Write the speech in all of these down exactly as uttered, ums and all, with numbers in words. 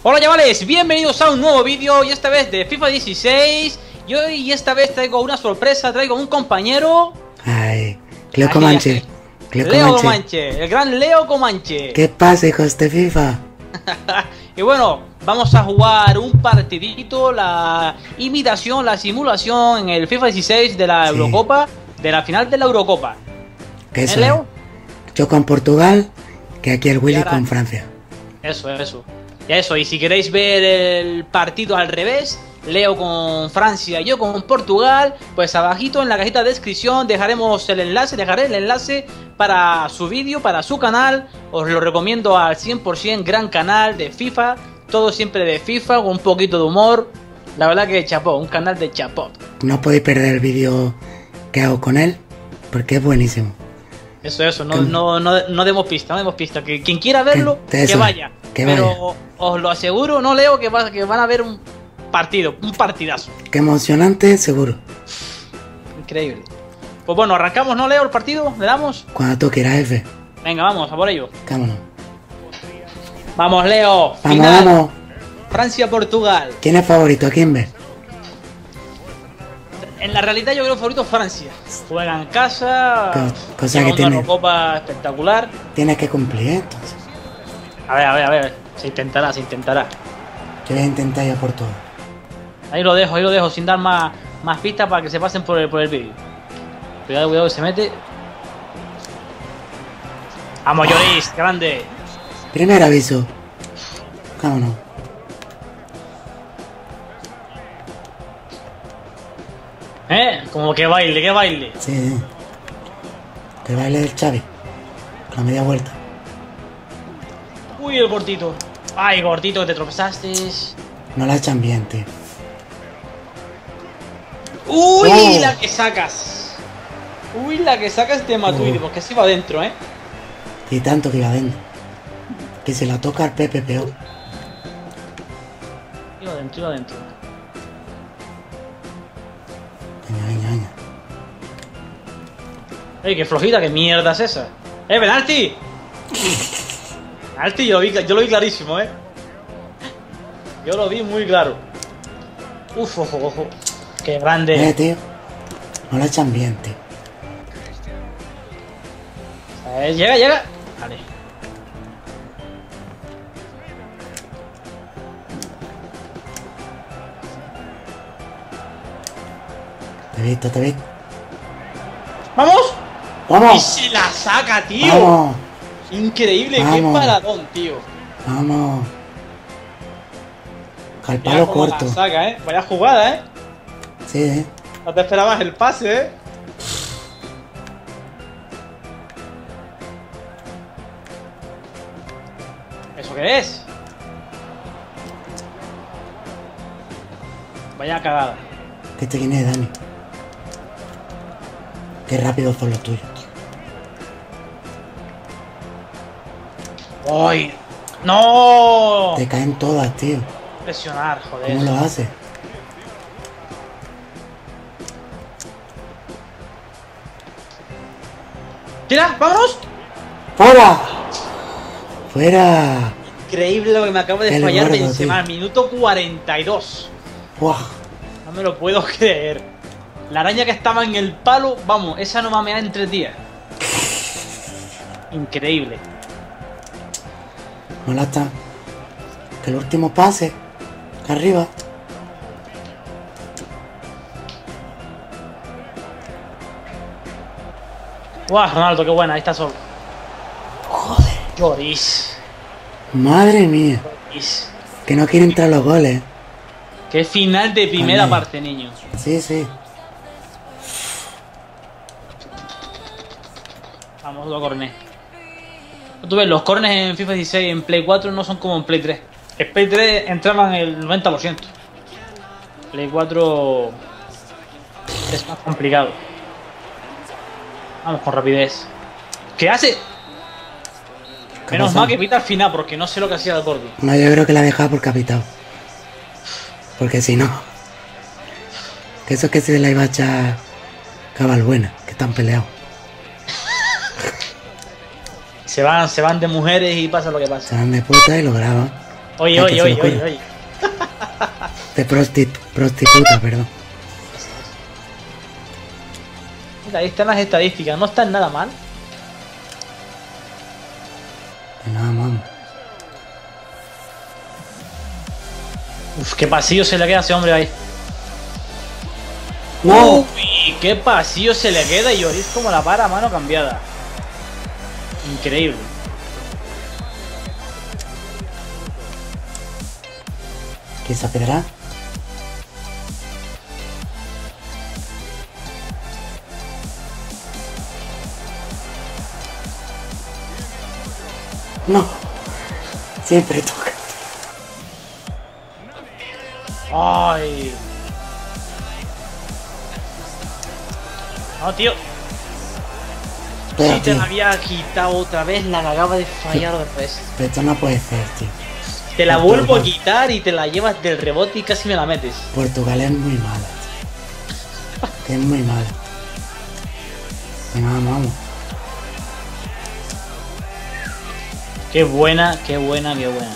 Hola chavales, bienvenidos a un nuevo vídeo y esta vez de FIFA dieciséis. Y hoy y esta vez traigo una sorpresa, traigo un compañero. Ay, Leo Comanche. Leo Comanche. Comanche, el gran Leo Comanche. ¿Qué pasa, hijos de FIFA? Y bueno, vamos a jugar un partidito, la imitación, la simulación en el FIFA dieciséis de la sí. Eurocopa, de la final de la Eurocopa. ¿Qué es, ¿Eh, Leo? Yo con Portugal, que aquí el Willy con Francia. Eso, eso. Y eso, y si queréis ver el partido al revés, Leo con Francia y yo con Portugal, pues abajito en la cajita de descripción dejaremos el enlace, dejaré el enlace para su vídeo, para su canal. Os lo recomiendo al cien por cien, gran canal de FIFA, todo siempre de FIFA, con un poquito de humor. La verdad que chapó, un canal de chapó. No podéis perder el vídeo que hago con él, porque es buenísimo. Eso, eso, no, no, no, no demos pista, no demos pista. Que quien quiera verlo, que, que vaya. Que Pero vaya. Os lo aseguro, no Leo, que, va, que van a ver un partido, un partidazo. Qué emocionante, seguro. Increíble. Pues bueno, arrancamos, ¿no, Leo, el partido? ¿Le damos? Cuando tú quieras, F. Venga, vamos, a por ello. Vámonos. Vamos, Leo. Vamos, final. vamos. Francia-Portugal. ¿Quién es favorito? ¿A quién ves? En la realidad yo creo favorito Francia. Juega en casa. Pero, cosa que tiene. Una copa espectacular. Tienes que cumplir, ¿eh? Entonces. A ver, a ver, a ver. Se intentará, se intentará. Yo voy a intentar ir a por todo. Ahí lo dejo, ahí lo dejo, sin dar más, más pistas para que se pasen por el, por el vídeo. Cuidado, cuidado, que se mete. ¡Vamos, Lloris! Oh. ¡Grande! Primer aviso. Vámonos. ¿Eh? Como que baile, que baile. Sí, sí. Que baile del Xavi. Con la media vuelta. Uy, el gordito. Ay, gordito, que te tropezaste. No la echan bien, tío. Uy, oh. La que sacas. Uy, la que sacas de Matuidi, oh. Porque así va adentro, ¿eh? Y tanto que iba adentro. Que se la toca al Pepe peor. Iba adentro, iba adentro. Venga, venga, venga. Ey, qué flojita, qué mierda es esa. ¡Eh, penalti! Penalti, yo lo vi, yo lo vi clarísimo, ¿eh? Yo lo vi muy claro. Uf, ojo, ojo. Qué grande. Eh, tío. No la echan bien, tío. Eh, llega, llega. Vale. Te he visto, te he visto. ¡Vamos! ¡Vamos! ¡Y se la saca, tío! ¡Vamos! Increíble, Vamos. qué paradón, tío. Vamos. Al palo corto. La saca, ¿eh? Vaya jugada, ¿eh? Sí, ¿eh? No te esperabas el pase, ¿eh? ¿Eso qué es? Vaya cagada. ¿Qué te viene, Dani? Qué rápido son los tuyos, tío. ¡Ay! ¡No! Te caen todas, tío. Presionar, joder. ¿Cómo lo haces? ¡Tira! ¡Vámonos! ¡Fuera! ¡Fuera! Increíble lo que me acabo de El fallar gordo, Benzema, al minuto cuarenta y dos. ¡Buah! No me lo puedo creer. La araña que estaba en el palo, vamos, esa no mamea en tres días. Increíble. No la está. Que el último pase. Acá arriba. ¡Guau, Ronaldo, qué buena! Ahí está solo. Joder. Lloris. Madre mía. Lloris. Que no quiere entrar los goles. Qué final de primera Vale. parte, niño. Sí, sí. Vamos, dos corners. Tú ves, los corners en FIFA dieciséis en Play cuatro no son como en Play tres. En Play tres entraban el noventa por ciento. Play cuatro es más complicado. Vamos con rapidez. ¿Qué hace? ¿Qué Menos pasa? mal que pita al final, porque no sé lo que hacía el gordo. No, yo creo que la ha dejado por capitado. Porque si no... Que eso es que se la iba a echar Cabalbuena, que están peleados. Se van, se van de mujeres y pasa lo que pasa. Se van de puta y lo graban. Oye, Ya oye, que se oye, me oye, ocurre. oye. De prosti- prostituta, perdón. Mira, ahí están las estadísticas, no están nada mal. De nada, vamos. Uf, qué pasillo se le queda a ese hombre ahí. ¡No! Uy, qué pasillo se le queda y Lloris como la para a mano cambiada. Increíble. ¿Quién se pegará? No. Siempre toca. Ay. No, tío. Pero, Si te tío, la había quitado otra vez, la que acaba de fallar otra vez. pero esto no puede ser, tío. Te la Portugal. vuelvo a quitar y te la llevas del rebote y casi me la metes. Portugal es muy mala, tío. Que es muy mala. Venga, vamos, vamos. Qué buena, qué buena, qué buena.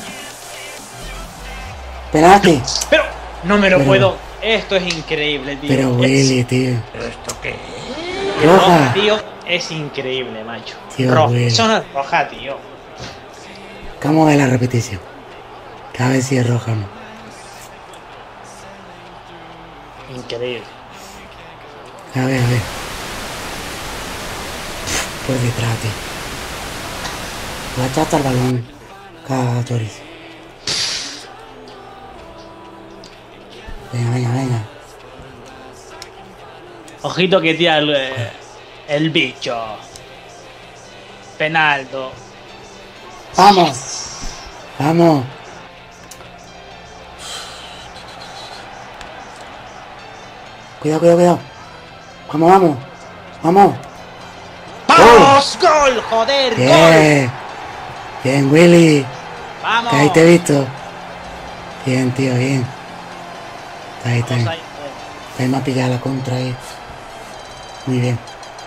Penalti. Pero no me lo Pero- puedo. Esto es increíble, tío. Pero Es- Willy, tío. ¿Esto qué es? Roja. Roja, tío, es increíble, macho. Tío, roja. Willy. Eso no es roja, tío. Vamos a ver la repetición. Que a ver si es roja o no. Increíble. A ver, a ver. Por detrás, tío. La chata al balón. Caga, Lloris. Venga, venga, venga. Ojito que tira el, eh, el bicho. Penaldo. ¡Vamos! ¡Vamos! Cuidado, cuidado, cuidado. Vamos, vamos. Vamos. ¡Vamos! ¡Gol! ¡Joder! ¡Gol! Bien. Bien, Willy. ¡Vamos! Que ahí te he visto. Bien, tío, bien. Está ahí, está Vamos ahí. ahí. Ahí me ha pillado la contra ahí. Muy bien.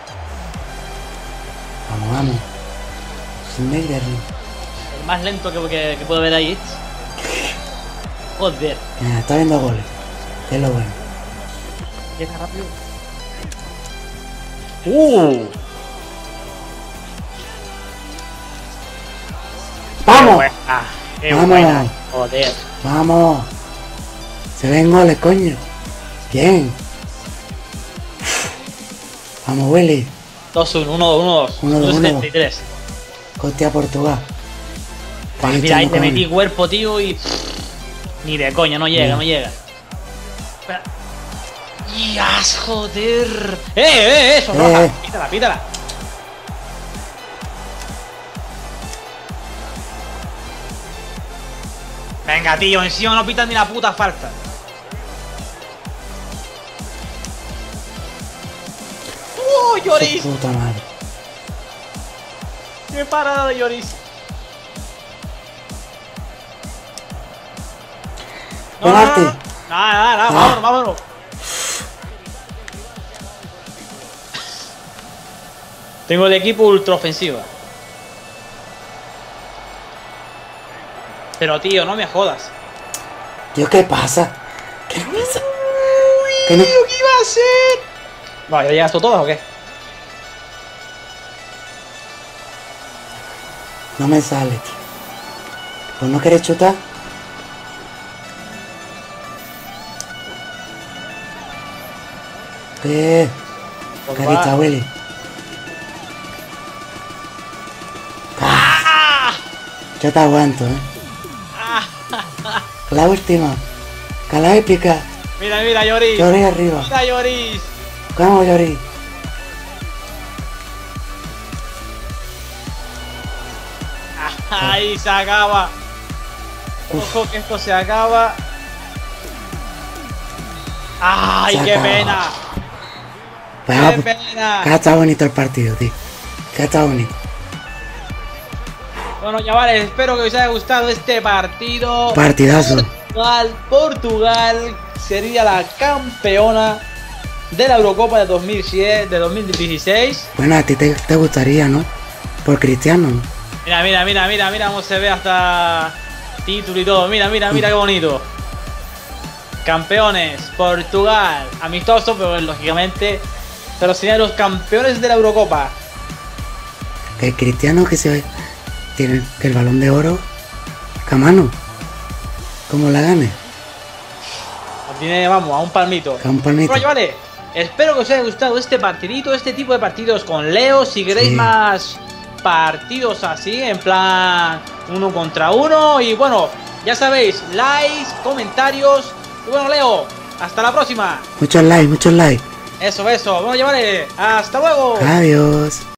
Vamos, vamos. Schneider. El más lento que, que, que puedo ver ahí. Joder. Mira, está viendo goles. Que es lo bueno. Llega rápido. ¡Uh! ¡Vamos! ¡Qué buena! ¡Qué Vamos. buena! Joder. ¡Vamos! Se ven goles, coño. Bien. Vamos, Willy. dos uno, uno dos, uno dos. uno dos, uno dos. setenta y tres. Hostia, Portugal. Pues Ahí mira, ahí echando te metí cojones. cuerpo, tío, y... Ni de coña, no llega, Bien. no llega. Espera. ¡Yas, joder! ¡Eh, eh, eso, Eh, roja! eh. Pítala, pítala. Venga, tío, encima no pitan ni la puta falta. ¡Uh, Lloris! Su puta madre. ¡Qué parada de Lloris! No, no, no, Penalti. no. Nada, nada, nada, Ah. vámonos, vámonos. Tengo el equipo ultra ofensiva. Pero tío, no me jodas. Tío, ¿qué pasa? ¿Qué pasa? ¿Qué no? ¿Qué iba a hacer? Vale, ¿ya llegas tú todas o qué? No me sale, tío. ¿Pues no querés chutar? ¿Qué? Pues Carita, va. Willy. ¡Ah! Yo te aguanto, ¿eh? ¡Ah! La última. Que la épica. Mira, mira, Lloris. Llorí arriba. Mira, Lloris. Vamos, Llorí. Ahí se acaba. Ojo que esto se acaba. ¡Ay, Se qué acaba. pena! Pues, ¡Qué ah, pues, pena! que ha estado bonito el partido, tío. Que ha estado bonito. Bueno, chavales, espero que os haya gustado este partido. Partidazo. Portugal, Portugal sería la campeona de la Eurocopa de dos mil siete, de dos mil dieciséis. Bueno, a ti te, te gustaría, ¿no? Por Cristiano, ¿no? Mira, mira, mira, mira, mira cómo se ve hasta Título y todo. Mira, mira, mira qué bonito. Campeones, Portugal. Amistoso, pero lógicamente. Pero serían los campeones de la Eurocopa. Que Cristiano que se tiene que el Balón de Oro. Camano. ¿Cómo la gane? Tiene, vamos, a un palmito. A un palmito. Bueno, vale. Espero que os haya gustado este partidito, este tipo de partidos con Leo. Si queréis sí. más partidos así, en plan uno contra uno. Y bueno, ya sabéis, likes, comentarios. Y bueno, Leo, hasta la próxima. Muchos likes, muchos likes. Eso, eso. Bueno, ya vale. Hasta luego. Adiós.